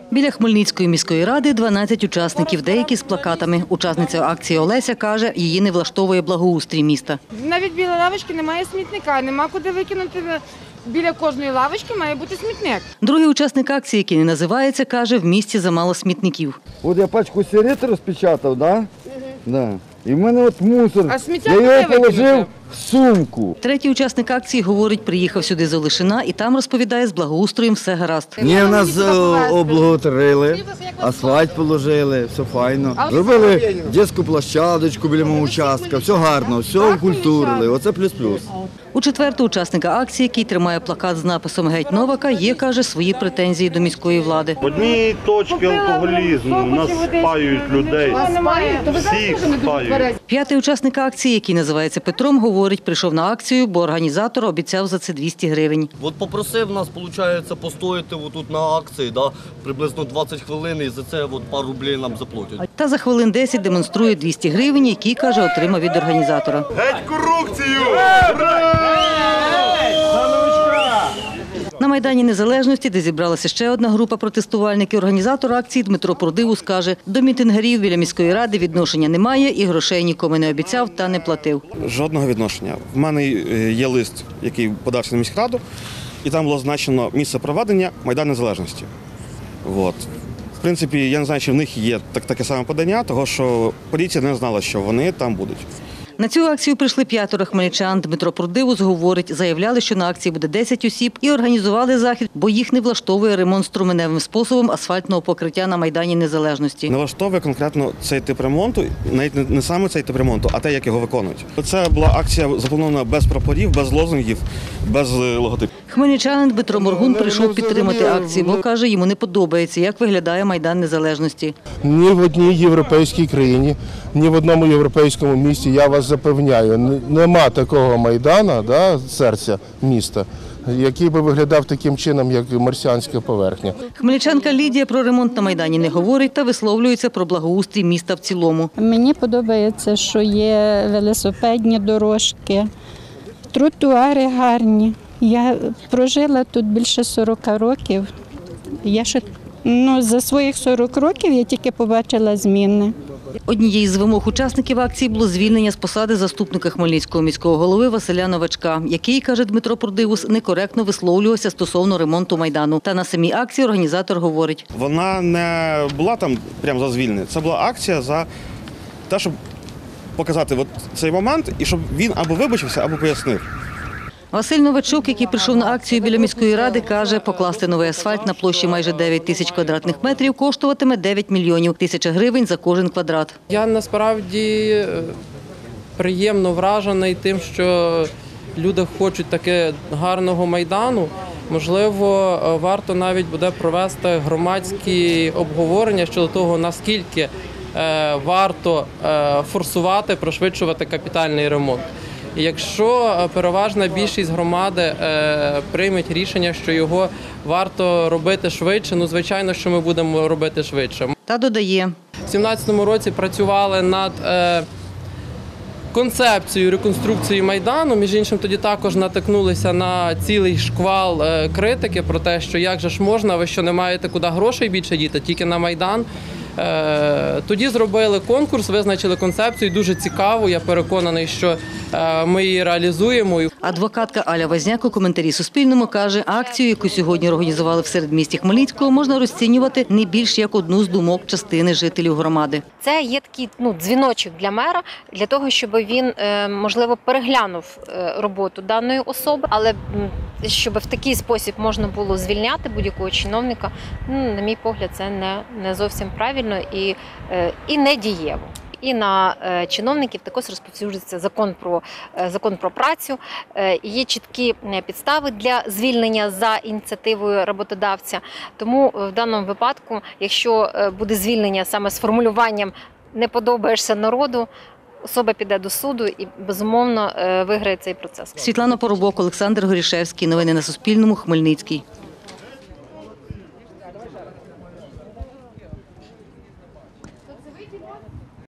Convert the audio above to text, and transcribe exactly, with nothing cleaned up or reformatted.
Біля Хмельницької міської ради дванадцять учасників, деякі з плакатами. Учасниця акції Олеся каже, її не влаштовує благоустрій міста. Навіть біля лавочки немає смітника, нема куди викинути. Біля кожної лавочки має бути смітник. Другий учасник акції, який не називається, каже, в місті замало смітників. От я пачку сигарет розпечатав, да? Угу. Да. І в мене от мусор, а сміття я його положив в сумку. Третій учасник акції, говорить, приїхав сюди з Олешина і там, розповідає, з благоустроєм все гаразд. Ні, в нас облагоутрили, асфальт положили, все файно. Зробили дитячу площадочку біля мого участка, все гарно, все окультурили, оце плюс-плюс. У четвертого учасника акції, який тримає плакат з написом «Геть Новака», є, каже, свої претензії до міської влади. В одній точці алкоголізму, у нас спаюють людей, всіх спаюють. П'ятий учасник акції, який називається Петром, говорить, прийшов на акцію, бо організатор обіцяв за це двісті гривень. От попросив нас, виходить, постояти тут на акції, да, приблизно двадцять хвилин, і за це от пару рублів нам заплатять. Та за хвилин десять демонструє двісті гривень, які, каже, отримав від організатора. Геть корупцію! На Майдані Незалежності, де зібралася ще одна група протестувальників, організатор акції Дмитро Продивус каже, до мітингарів біля міської ради відношення немає і грошей нікому не обіцяв та не платив. Жодного відношення. В мене є лист, який подався на міськраду, і там було зазначено місце проведення Майдан Незалежності. От. В принципі, я не знаю, чи в них є так, таке саме подання, тому що поліція не знала, що вони там будуть. На цю акцію прийшли п'ятеро хмельничан. Дмитро Продивус говорить, заявляли, що на акції буде десять осіб і організували захід, бо їх не влаштовує ремонт струменевим способом асфальтного покриття на Майдані Незалежності. Не влаштовує конкретно цей тип ремонту, навіть не саме цей тип ремонту, а те, як його виконують. Це була акція запланована без прапорів, без лозунгів, без логотипів. Хмельничанин Дмитро Моргун прийшов підтримати акцію, бо, каже, йому не подобається, як виглядає Майдан Незалежності. Ні в одній європейській країні, ні в одному європейському місті, я вас запевняю, нема такого Майдану, да, серця міста, який би виглядав таким чином, як марсіанська поверхня. Хмельничанка Лідія про ремонт на Майдані не говорить та висловлюється про благоустрій міста в цілому. Мені подобається, що є велосипедні дорожки, тротуари гарні. Я прожила тут більше сорока років. Я ще, ну, за своїх сорок років я тільки побачила зміни. Однією з вимог учасників акції було звільнення з посади заступника Хмельницького міського голови Василя Новачка, який, каже Дмитро Продивус, некоректно висловлювався стосовно ремонту Майдану. Та на самій акції організатор говорить. Вона не була там прямо за звільнення, це була акція за те, щоб показати от цей момент і щоб він або вибачився, або пояснив. Василь Новачук, який прийшов на акцію біля міської ради, каже, покласти новий асфальт на площі майже дев'ять тисяч квадратних метрів коштуватиме дев'ять мільйонів, тисяча гривень за кожен квадрат. Я насправді приємно вражений тим, що люди хочуть таке гарного Майдану. Можливо, варто навіть буде провести громадські обговорення щодо того, наскільки варто форсувати, пришвидшувати капітальний ремонт. І якщо переважна більшість громади е, прийме рішення, що його варто робити швидше, ну, звичайно, що ми будемо робити швидше. Та додає. У дві тисячі сімнадцятому році працювали над е, концепцією реконструкції Майдану. Між іншим, тоді також натикнулися на цілий шквал е, критики про те, що як же ж можна, ви що не маєте куди грошей більше діти, тільки на Майдан. Тоді зробили конкурс, визначили концепцію, дуже цікаву, я переконаний, що ми її реалізуємо. Адвокатка Аля Возняк у коментарі Суспільному каже, акцію, яку сьогодні організували в середмісті Хмельницького, можна розцінювати не більш як одну з думок частини жителів громади. Це є такий, ну, дзвіночок для мера, для того, щоб він, можливо, переглянув роботу даної особи, але щоб в такий спосіб можна було звільняти будь-якого чиновника, ну, на мій погляд, це не, не зовсім правильно і, і не дієво. І на чиновників також розповсюджується закон про, закон про працю. Є чіткі підстави для звільнення за ініціативою роботодавця. Тому в даному випадку, якщо буде звільнення саме з формулюванням «не подобаєшся народу», особа піде до суду і, безумовно, виграє цей процес. Світлана Поробок, Олександр Горішевський. Новини на Суспільному. Хмельницький.